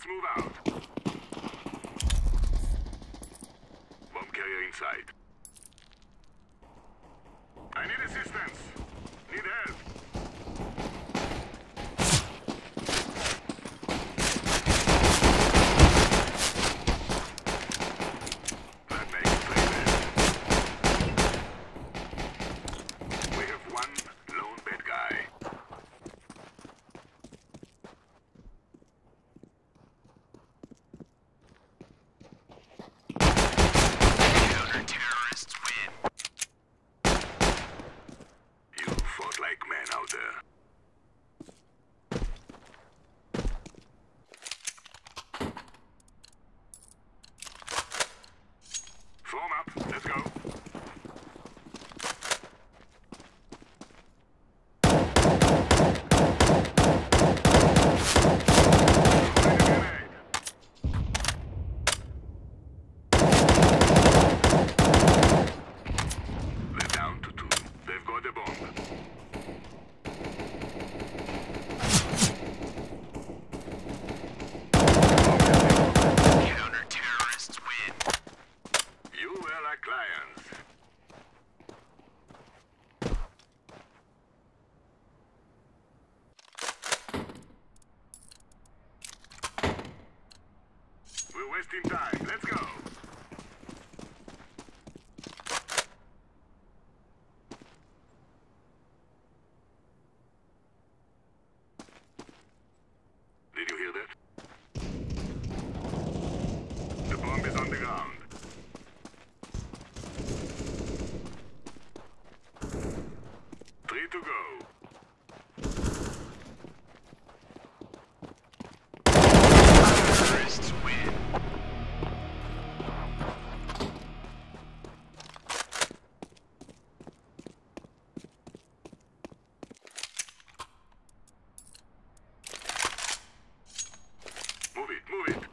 Let's move out. Bomb carrier inside. I need assistance. Need help. That makes 3 men. We have 1 lone bad guy. Counter-terrorists win. You fought like men out there. Form up. Let's go. They're down to 2. They've got a bomb. Counter-terrorists win. You were like lions. We're wasting time. Let's go. Did you hear that? The bomb is on the ground. 3 to go. Terrorists win. Move it, move it.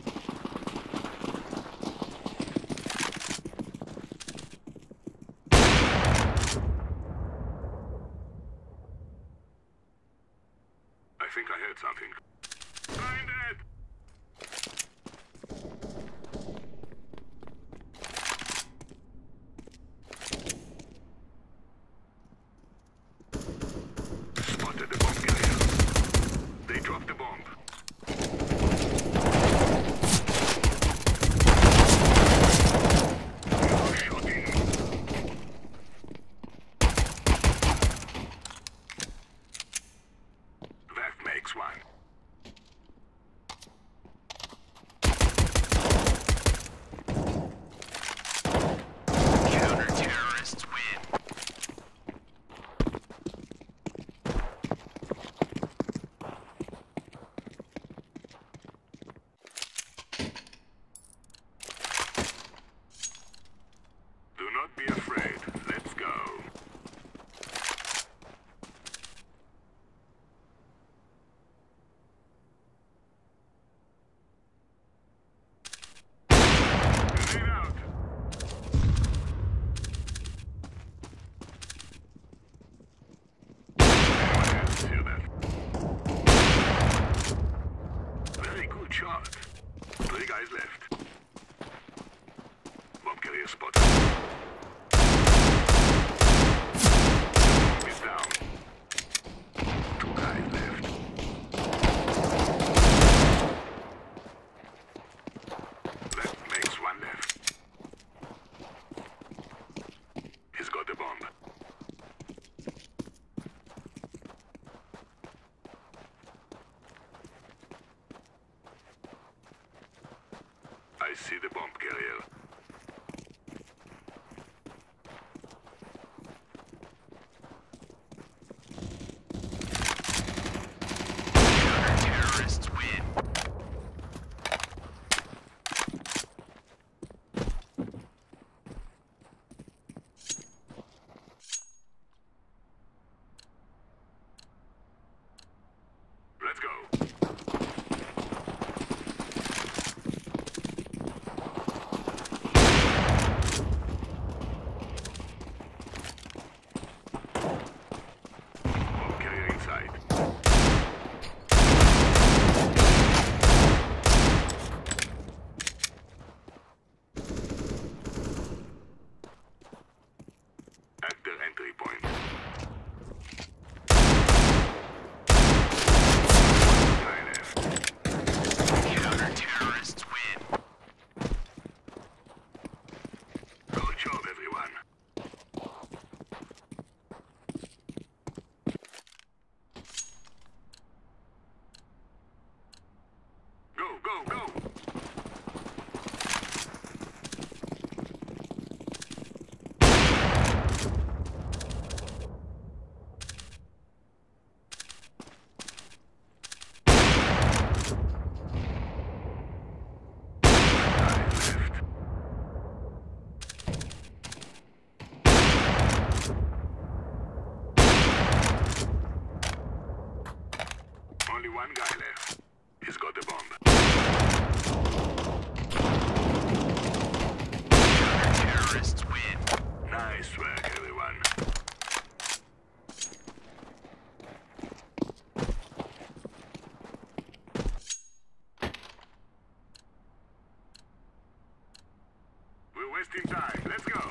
I think I heard something. Find it! Spotted the bomb carrier. They dropped the bomb. You're shooting. That makes 1. Counter-terrorists win. Do not be afraid. Let's go. Grenade out. Anyone else hear that? Very good shot. 3 guys left. Bomb carrier spotted. Bomb is down. 2 guys left. That makes 1 left. He's got the bomb. I see the bomb carrier. Counter-terrorists win. Let's go. Only one guy left. He's got the bomb. Terrorists win. Nice work, everyone. We're wasting time. Let's go.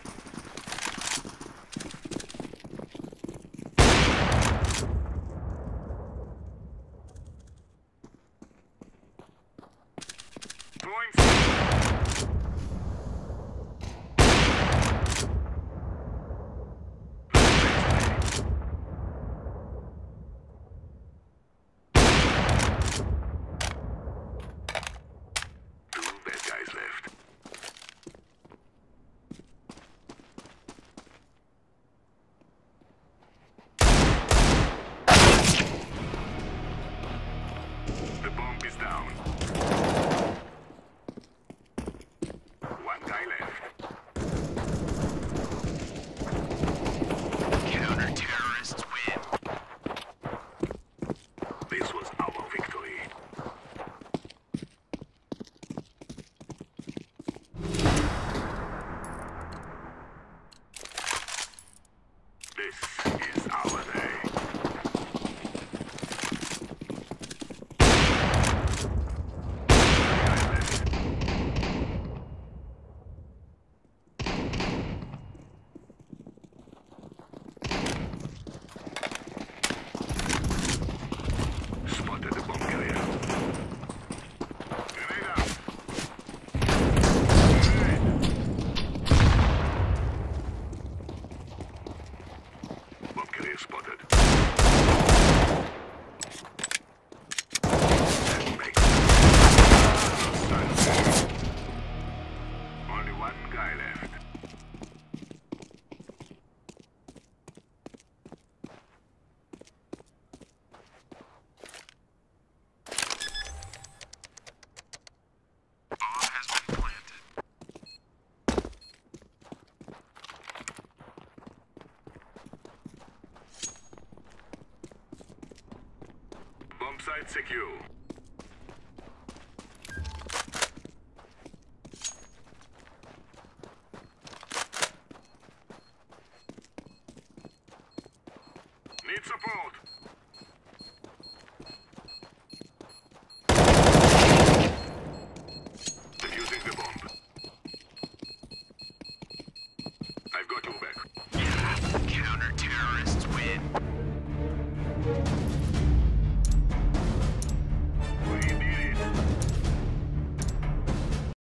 The bomb is down. One guy left. Counter-terrorists win. This was our victory. This is our day. Spotted. Only one guy left. Bomb has been planted. Bomb site secure.